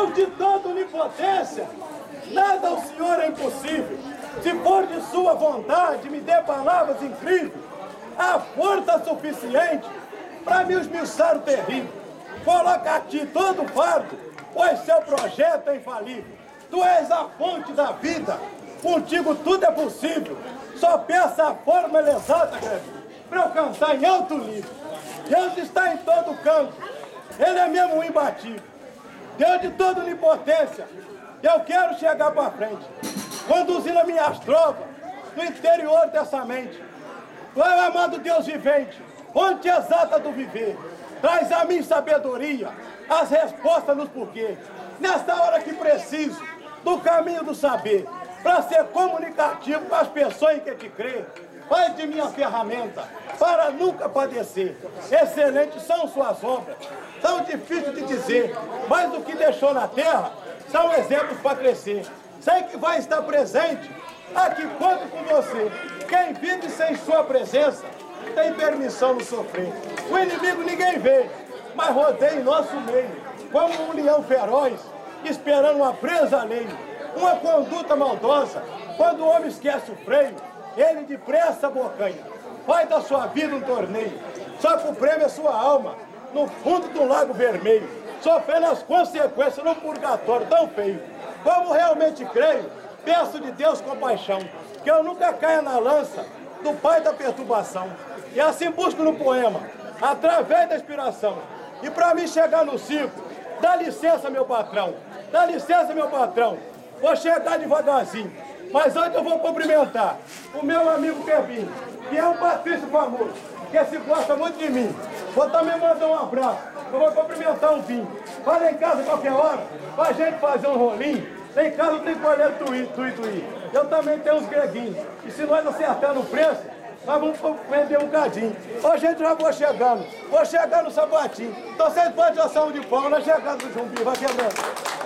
Deus de toda onipotência, nada ao Senhor é impossível. Se for de sua vontade, me dê palavras incríveis, a força suficiente para me esmiuçar o terrível. Coloca a ti todo o fardo, pois seu projeto é infalível. Tu és a fonte da vida, contigo tudo é possível. Só peça a fórmula exata, para eu cantar em alto nível. Deus está em todo canto, Ele é mesmo imbatível. Deus de toda onipotência, eu quero chegar para frente, conduzindo as minhas tropas no interior dessa mente. Tu és o amado Deus vivente, fonte exata do viver. Traz a mim sabedoria, as respostas nos porquês. Nesta hora que preciso do caminho do saber, para ser comunicativo com as pessoas em que te crê. Faz de mim a ferramenta para nunca padecer. Excelentes são suas obras, tão difíceis de dizer, mas o que deixou na terra são exemplos para crescer. Sei que vai estar presente, aqui conto com você. Quem vive sem sua presença tem permissão de sofrer. O inimigo ninguém vê, mas rodeia em nosso meio, como um leão feroz, esperando uma presa alheia. Uma conduta maldosa, quando o homem esquece o freio, ele depressa abocanha. Faz da sua vida um torneio, só que o prêmio é sua alma, no fundo do lago vermelho, sofrendo as consequências no purgatório tão feio. Como realmente creio, peço de Deus compaixão, que eu nunca caia na lança do pai da perturbação. E assim busco no poema, através da inspiração. E para mim chegar no circo, dá licença, meu patrão, dá licença, meu patrão. Vou chegar devagarzinho, mas antes eu vou cumprimentar o meu amigo Pebinho, que é um patrício famoso, que se gosta muito de mim. Vou também mandar um abraço, eu vou cumprimentar um vinho. Vai lá em casa qualquer hora, pra gente fazer um rolinho. Lá em casa não tem colher tuí. Eu também tenho uns greguinhos, e se nós acertarmos o preço, nós vamos vender um cadinho. Ô, gente, já vou chegando no sapatinho. Então vocês podem ação de pau, nós chegamos no Jumbi, vai quebrando.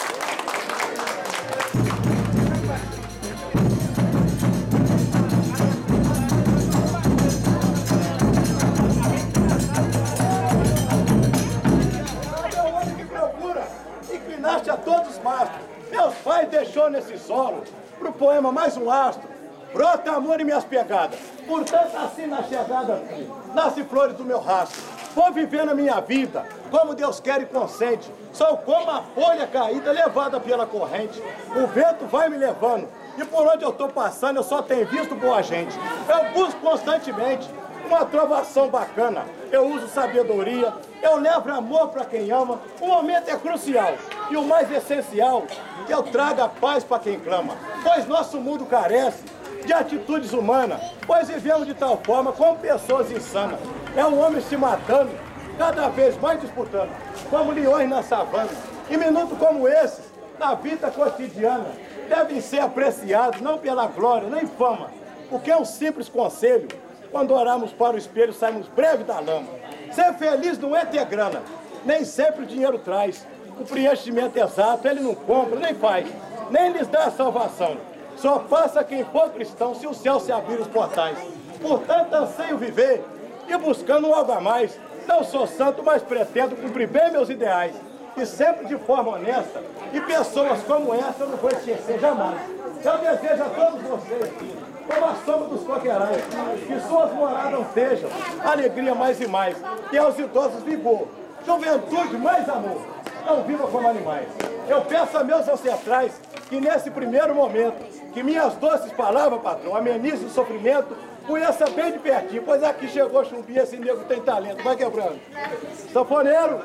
A todos os mastros, meus pais deixou nesse solo, pro poema mais um astro, brota amor em minhas pegadas, portanto assim na chegada, nasce flores do meu rastro, vou vivendo a minha vida, como Deus quer e consente, sou como a folha caída levada pela corrente, o vento vai me levando, e por onde eu tô passando eu só tenho visto boa gente, eu busco constantemente uma trovação bacana, eu uso sabedoria, eu levo amor para quem ama, o momento é crucial e o mais essencial, que eu traga paz para quem clama, pois nosso mundo carece de atitudes humanas, pois vivemos de tal forma como pessoas insanas, é o homem se matando, cada vez mais disputando, como leões na savana, e minutos como esses, na vida cotidiana, devem ser apreciados não pela glória nem fama, porque é um simples conselho. Quando oramos para o espelho, saímos breve da lama. Ser feliz não é ter grana, nem sempre o dinheiro traz. O preenchimento exato ele não compra, nem faz, nem lhes dá a salvação. Só passa quem for cristão se o céu se abrir os portais. Portanto, anseio viver e buscando algo a mais. Não sou santo, mas pretendo cumprir bem meus ideais. E sempre de forma honesta. E pessoas como essa eu não vou esquecer jamais. Eu desejo a todos vocês, como a sombra dos coqueirais, que suas moradas sejam alegria mais e mais, e aos idosos vigor, juventude mais amor, não vivam como animais. Eu peço a meus ancestrais que nesse primeiro momento, que minhas doces palavras, patrão, amenizem o sofrimento, conheça bem de pertinho, pois aqui chegou Chumbi, esse nego tem talento, vai quebrando. Sanfoneiro!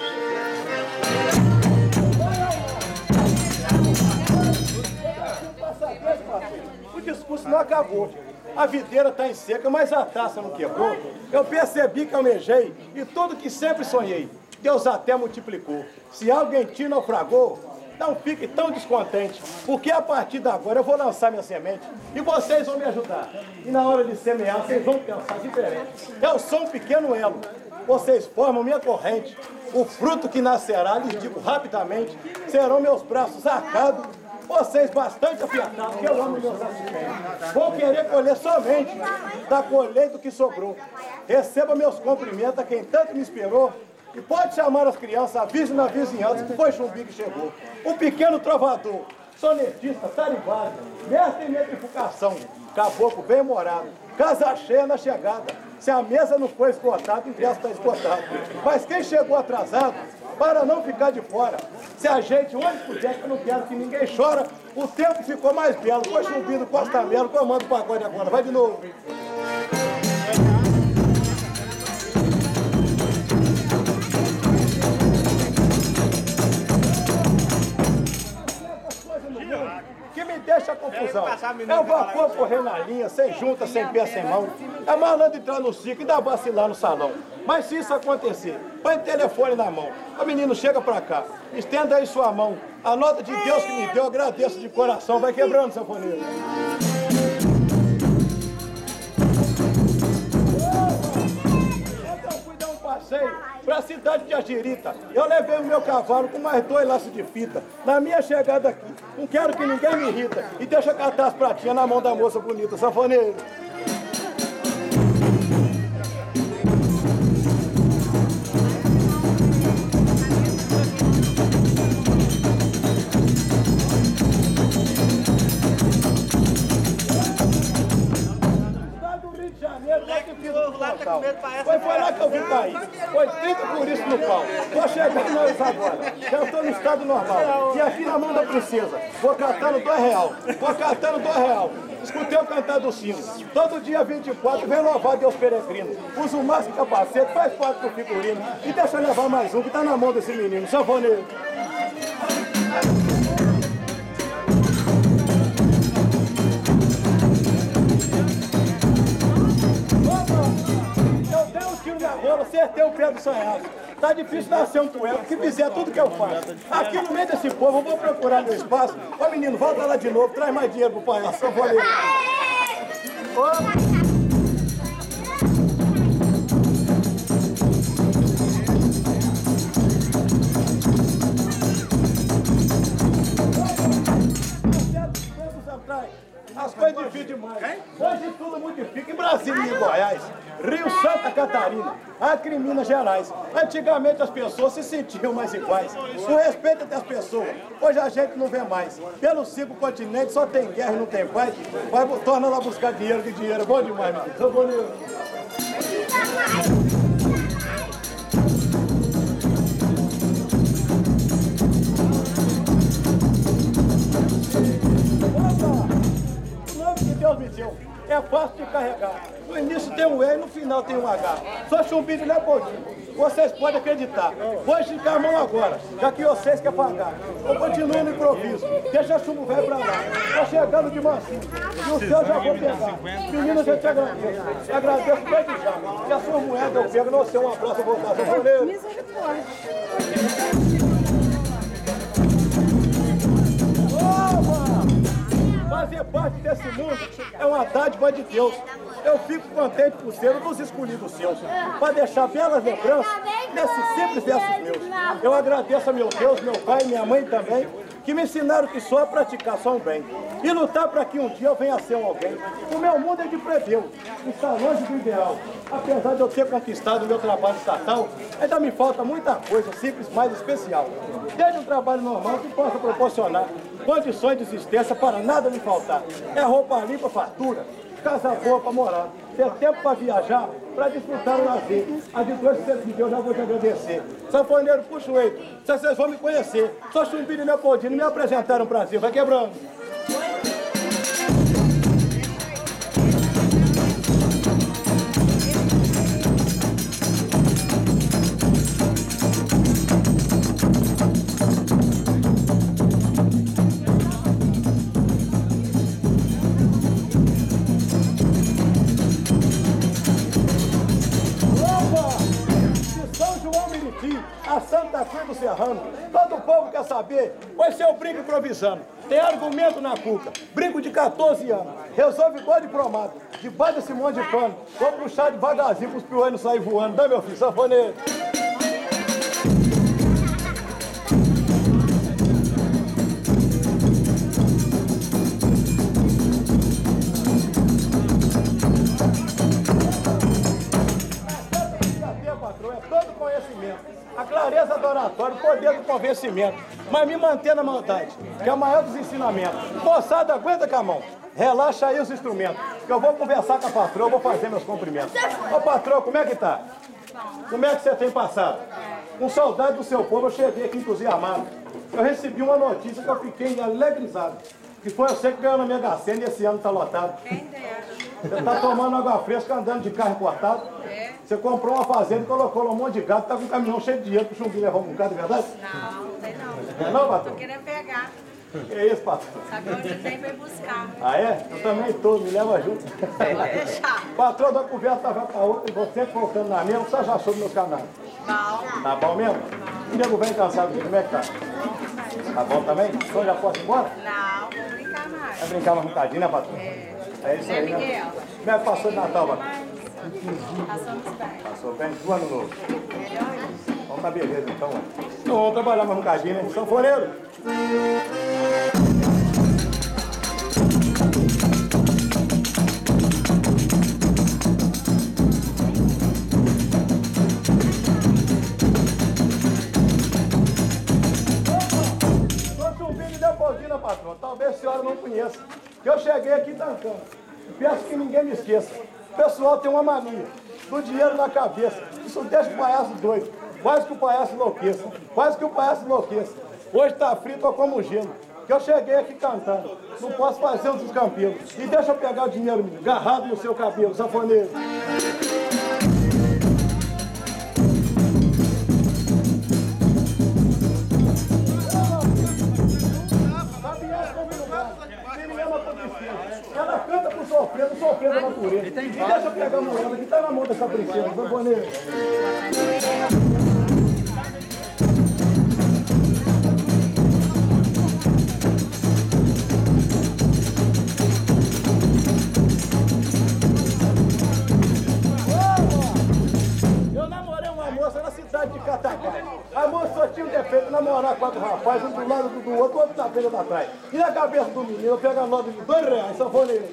O discurso não acabou. A videira está em seca, mas a taça não quebrou. Eu percebi que almejei e tudo que sempre sonhei, Deus até multiplicou. Se alguém te naufragou, não fique tão descontente, porque a partir de agora eu vou lançar minha semente e vocês vão me ajudar. E na hora de semear, vocês vão pensar diferente. Eu sou um pequeno elo, vocês formam minha corrente. O fruto que nascerá, lhes digo rapidamente, serão meus braços arcados, vocês bastante afiatados, que eu amo meus assistentes. Vou querer colher somente da colheita que sobrou. Receba meus cumprimentos a quem tanto me esperou, E pode chamar as crianças, avise na vizinhança que foi Chumbi que chegou. Um pequeno trovador, sonetista, taribário, mestre em metrificação, caboclo bem-humorado, casa cheia na chegada. Se a mesa não foi esgotada, o ingresso está esgotado. Mas quem chegou atrasado, para não ficar de fora, se ajeite onde puder, que eu não quero que ninguém chora. O tempo ficou mais belo, foi Chumbi do Costa Melo, comando o pagode agora. Vai de novo. Que me deixa a confusão. É o vapor correr na linha, sem junta, sem pé, sem mão. É malandro entrar no circo e dar vacilar no salão. Mas se isso acontecer, põe o telefone na mão. O menino chega pra cá, estenda aí sua mão. A nota de Deus que me deu, agradeço de coração. Vai quebrando, sanfoneiro. Passeio para a cidade de Agirita. Eu levei o meu cavalo com mais 2 laços de fita. Na minha chegada aqui, não quero que ninguém me irrita. E deixa catar as pratinhas na mão da moça bonita, sanfoneiro. Foi lá que eu vim cair. Foi 30 por isso no pau. Tô chegando nós agora. Já estou no estado normal. E aqui na mão da princesa. Vou catando R$2. Vou catando R$2. Escutei o cantar do sino. Todo dia 24 vem louvar Deus peregrino. Usa o máscara e capacete, faz parte do figurino. E deixa eu levar mais um que tá na mão desse menino. Sanfoneiro. Acertei o pé do sonhado. Tá difícil nascer um poeta que fizer tudo que eu faço. Aqui no meio desse povo eu vou procurar meu espaço. Ô menino, volta lá de novo, traz mais dinheiro pro palhaço. Eu vou ali. As coisas difíceis demais. Hoje tudo modifica em Brasília e Goiás, Rio, Santa Catarina, Acre e Minas Gerais. Antigamente as pessoas se sentiam mais iguais. O respeito das pessoas, hoje a gente não vê mais. Pelos 5 continentes só tem guerra e não tem paz. Vai, torna lá buscar dinheiro, que dinheiro é bom demais, meu filho. Bom demais. Deus me deu. É fácil de carregar. No início tem um E e no final tem um H. Sou Chumbi de Leopoldino. Vocês podem acreditar. Vou esticar a mão agora, já que vocês querem pagar. Eu continuo no improviso. Deixa chumbo velho pra lá. Tô chegando de mansinho. E o seu já vou pegar. Menino, eu te agradeço. Agradeço desde já. E a sua moeda eu pego. Não sei, um abraço, eu vou dar. Misericórdia. Fazer parte desse mundo é uma dádiva de Deus. Eu fico contente por ser um dos escolhidos seus, para deixar belas lembranças nesses simples versos meus. Eu agradeço a meu Deus, meu pai e minha mãe também, que me ensinaram que só praticar só o bem e lutar para que um dia eu venha a ser um alguém. O meu mundo é de plebeu, está longe do ideal. Apesar de eu ter conquistado o meu trabalho estatal, ainda me falta muita coisa simples, mais especial. Desde um trabalho normal que possa proporcionar condições de existência para nada me faltar. É roupa limpa, fartura, casa boa para morar, ter tempo para viajar, para desfrutar o lazer. As de dois que você me deu, eu já vou te agradecer. Sanfoneiro, puxa o eito, vocês vão me conhecer. Sou Chumbi de Leopoldino, me apresentaram o Brasil. Vai quebrando. A Santa Cruz do Serrano, todo o povo quer saber, pois seu brinco improvisando, tem argumento na cuca, brinco de 14 anos, resolve igual de promado, debaixo desse monte de pano, vou puxar devagarzinho para os piolhos não saírem voando, dá meu filho, sanfoneiro. Todo conhecimento, a clareza do oratório, o poder do convencimento, mas me manter na maldade, que é o maior dos ensinamentos. Moçada, aguenta com a mão, relaxa aí os instrumentos, que eu vou conversar com a patroa, vou fazer meus cumprimentos. Ô patroa, como é que tá? Como é que você tem passado? Com saudade do seu povo, eu cheguei aqui entusiasmado. Eu recebi uma notícia que eu fiquei alegrizado, que foi você que ganhou na minha Gacena e esse ano tá lotado. Você tá tomando água fresca, andando de carro importado. Você comprou uma fazenda e colocou lá um monte de gado, tá com um caminhão cheio de dinheiro pro Chumbinho levar um bocado, é verdade? Não, não tem não. Não é não, patrão? Tô querendo pegar. Que é isso, patrão? Sabe onde tem pra ir buscar. Ah, é? Eu também tô, me leva junto. Deixa. Patrão da conversa vai pra outra e você voltando na minha, você já achou dos meus canais? Bom. Tá bom mesmo? O nego vem cansado aqui, como é que tá? Tá bom também? Então já posso ir embora? Não, vou brincar mais. Vai brincar mais um bocadinho, né, patrão? É isso aí, né? Miguel? Como é que passou de Natal, patrão? Passamos bem. Passou bem? Do ano novo. Melhor isso. Vamos na beleza, então. Então vamos trabalhar mais um bocadinho, né? Sanfoneiro! Patrão, talvez a senhora não conheça, que eu cheguei aqui tancando. Peço que ninguém me esqueça. O pessoal tem uma mania do dinheiro na cabeça. Isso deixa o palhaço doido. Quase que o palhaço enlouqueça. Quase que o palhaço enlouqueça. Hoje tá frito ou como gelo. Que eu cheguei aqui cantando. Não posso fazer os descampelos. E deixa eu pegar o dinheiro, menino, agarrado no seu cabelo, sanfoneiro. Ela canta pro sofrendo, o sofrendo é natureza. E deixa eu pegar a moeda que tá na mão dessa princesa, sanfoneiro. Eu namorei uma moça na cidade de Catacá. A moça só tinha um defeito, namorar 4 rapazes, um do lado do outro, outro na frente da trás. E na cabeça do menino, eu pego a nota de R$2, sanfoneiro.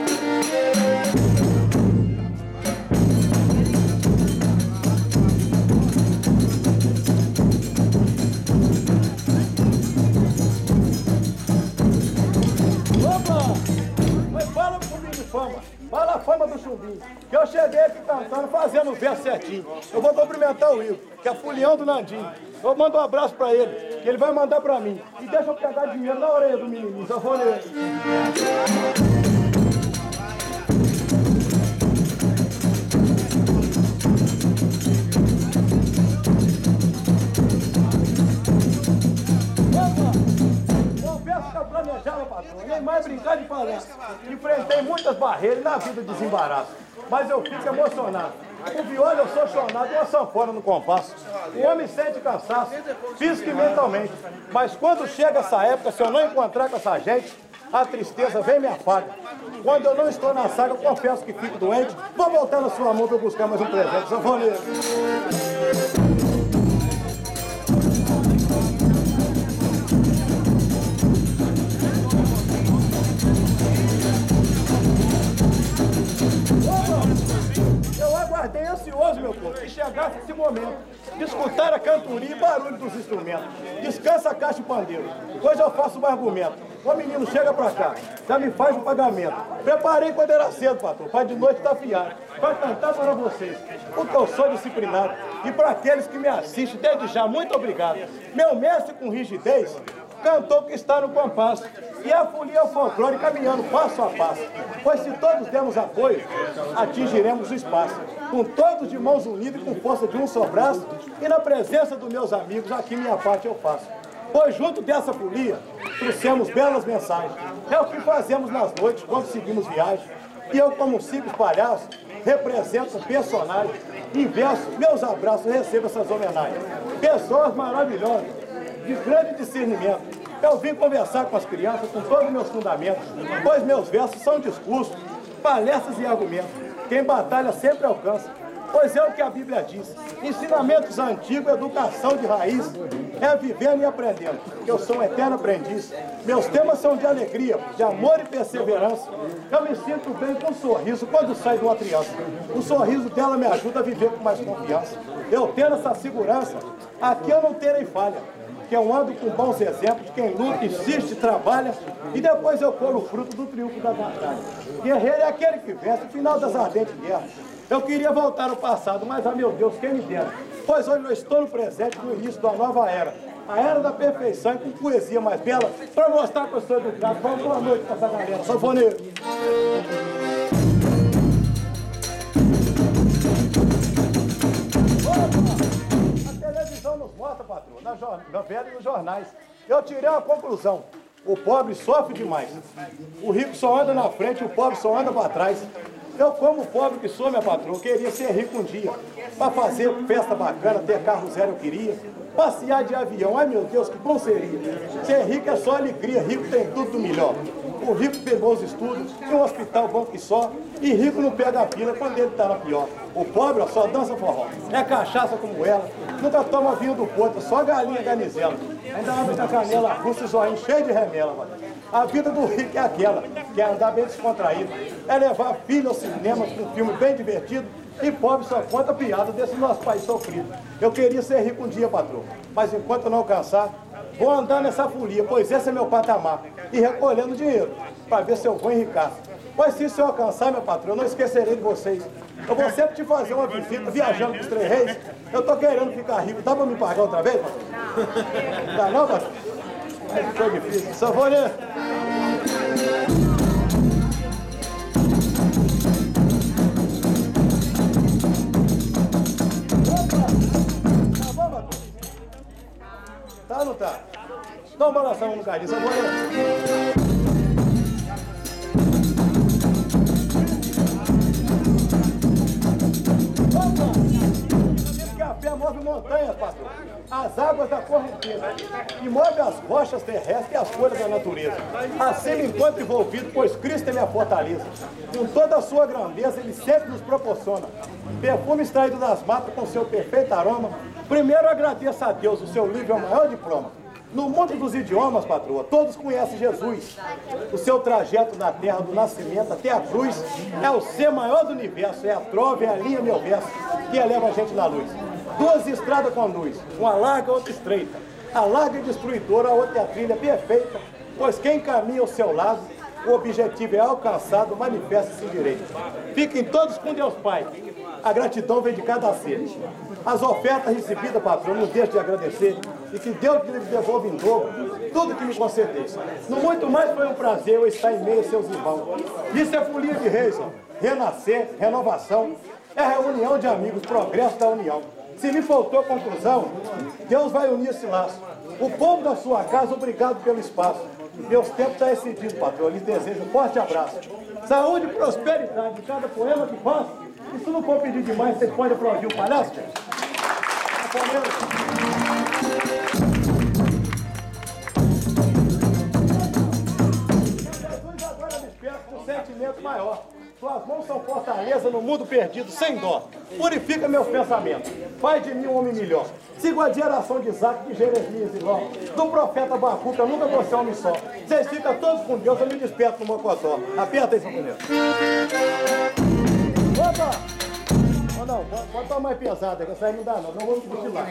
Opa! Mas fala comigo de fama. Fala a fama do Chumbinho. Que eu cheguei aqui cantando, fazendo o verso certinho. Eu vou cumprimentar o Igor, que é fulião do Nandinho. Eu mando um abraço pra ele, que ele vai mandar pra mim. E deixa eu pegar dinheiro na orelha do menininho, sanfoneiro. Planejava, patrão, nem mais brincar de palhaço. Enfrentei muitas barreiras na vida de desembaraço, mas eu fico emocionado. O viola eu sou chonado, uma sanfona no compasso. O homem sente cansaço, físico e mentalmente. Mas quando chega essa época, se eu não encontrar com essa gente, a tristeza vem e me afaga. Quando eu não estou na saga, eu confesso que fico doente. Vou voltar na sua mão para buscar mais um presente, sanfoneiro. Aguardei ansioso, meu povo, que chegasse esse momento de escutar a cantoria e barulho dos instrumentos. Descansa a caixa e pandeiro. Hoje eu faço um argumento. Ô menino, chega pra cá, já me faz o pagamento. Preparei quando era cedo, patrão, para de noite tá afiado. Para cantar para vocês, porque eu sou disciplinado. E para aqueles que me assistem, desde já, muito obrigado. Meu mestre com rigidez cantou que está no compasso. E a folia é o folclore caminhando passo a passo. Pois se todos dermos apoio, atingiremos o espaço. Com todos de mãos unidas e com força de um só braço. E na presença dos meus amigos, aqui minha parte eu faço. Pois junto dessa folia, trouxemos belas mensagens. É o que fazemos nas noites quando seguimos viagem. E eu, como um simples palhaço, represento um personagem. Inverso, meus abraços, recebo essas homenagens. Pessoas maravilhosas, de grande discernimento. Eu vim conversar com as crianças com todos os meus fundamentos, pois meus versos são discursos, palestras e argumentos. Quem batalha sempre alcança. Pois é o que a Bíblia diz. Ensinamentos antigos, educação de raiz, é vivendo e aprendendo. Eu sou um eterno aprendiz. Meus temas são de alegria, de amor e perseverança. Eu me sinto bem com um sorriso quando saio de uma criança. O sorriso dela me ajuda a viver com mais confiança. Eu tendo essa segurança, aqui eu não terei falha. Que eu ando com bons exemplos de quem luta, insiste, trabalha, e depois eu colho o fruto do triunfo da batalha. Guerreiro é aquele que vence, no final das ardentes guerras. Eu queria voltar ao passado, mas, meu Deus, quem me dera. Pois hoje eu estou no presente, no início da nova era. A era da perfeição e com poesia mais bela, para mostrar que eu sou educado. Vamos, boa noite para essa galera. Sanfoneiro. A televisão nos mostra, patrão, na novela e nos jornais. Eu tirei uma conclusão. O pobre sofre demais. O rico só anda na frente e o pobre só anda para trás. Eu, como pobre que sou, minha patroa, queria ser rico um dia. Para fazer festa bacana, ter carro zero eu queria. Passear de avião, ai meu Deus, que bom seria. Ser rico é só alegria, rico tem tudo do melhor. O rico pegou os estudos, tem um hospital bom que só, e rico não pega a pila quando ele tá na pior. O pobre, ó, só dança forró, é cachaça como ela, nunca toma vinho do Porto, só galinha garnizela. Ainda abre da canela russa e zoinho cheio de remela, mano. A vida do rico é aquela, que é andar bem descontraído, é levar filho ao cinema com um filme bem divertido, e pobre só conta piada desse nosso país sofrido. Eu queria ser rico um dia, patrão, mas enquanto eu não alcançar, vou andar nessa folia, pois esse é meu patamar, e recolhendo dinheiro, para ver se eu vou enricar. Pois se eu alcançar, meu patrão, eu não esquecerei de vocês. Eu vou sempre te fazer uma visita, viajando com os 3 reis. Eu tô querendo ficar rico, dá para me pagar outra vez, patrão? Não dá não, patrão? Aí ficou difícil. Sanfoneiro. Tá ou não tá? Dá uma balançada no bocadinho, sanfoneiro. Diz que a fé move montanhas, patrão. As águas da correnteza. E move as rochas terrestres e as folhas da natureza. Assim me encontro envolvido, pois Cristo é minha fortaleza. Com toda a sua grandeza, Ele sempre nos proporciona. Perfume extraído das matas com seu perfeito aroma. Primeiro agradeço a Deus, o seu livro é o maior diploma. No mundo dos idiomas, patroa, todos conhecem Jesus. O seu trajeto na terra do nascimento até a cruz é o ser maior do universo, é a trova, é a linha, meu verso, que eleva a gente na luz. 2 estradas conduz, uma larga, outra estreita. A larga é destruidora, a outra é a trilha perfeita, pois quem caminha ao seu lado, o objetivo é alcançado, manifesta-se direito. Fiquem todos com Deus Pai. A gratidão vem de cada ser. As ofertas recebidas, patrão, não deixe de agradecer. E que Deus lhe devolva em dobro tudo que me concedeu. No muito mais foi um prazer eu estar em meio a seus irmãos. Isso é folia de reis, ó. Renascer, renovação, é reunião de amigos, progresso da união. Se me faltou conclusão, Deus vai unir esse laço. O povo da sua casa, obrigado pelo espaço. Meus tempos estão excedidos, patrão. Eu lhes desejo um forte abraço. Saúde e prosperidade de cada poema que faço. E se não for pedir demais, vocês podem aplaudir o palhaço, gente? Jesus agora desperta com sentimento maior. Suas mãos são fortaleza no mundo perdido, sem dó. Purifica meus pensamentos. Faz de mim um homem melhor. Sigo a geração de Isaac, de Jeremias e Ló. Do profeta Abacuque, eu nunca vou ser homem só. Vocês ficam todos com Deus, eu me desperto no Mocotó. Aperta aí, sanfoneiro. Opa! Oh, não, pode estar mais pesada, que essa aí não dá não. Não vamos cochilar.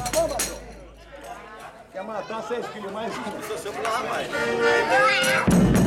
Quer matar 6 quilos mais? Eu sou seu lá, pai.